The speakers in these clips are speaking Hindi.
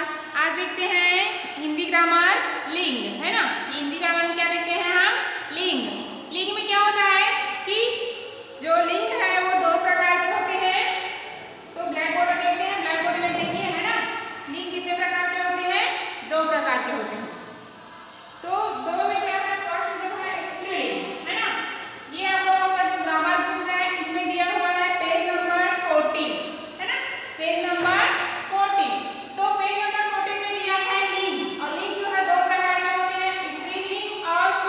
क्लास। आज देखते हैं हिंदी ग्रामर लिंग, है ना। हिंदी ग्रामर में क्या देखते हैं हम? लिंग। लिंग में क्या होता है कि जो लिंग है वो दो प्रकार के होते हैं। तो ब्लैक बोर्ड देखते हैं, ब्लैक बोर्ड में देखिए, है ना। लिंग कितने प्रकार के होते हैं? दो प्रकार के होते हैं। तो दो में क्या है? फर्स्ट जो है स्त्रीलिंग, है ना। ये आप लोगों का जो ग्रामर बुक है इसमें दिया हुआ है पेज नंबर 40, है ना। Page number 40। तो पेज नंबर 40 में दिया है लिंग, और लिंग जो है दो प्रकार के होते हैं, स्त्रीलिंग और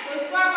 तो इसको आप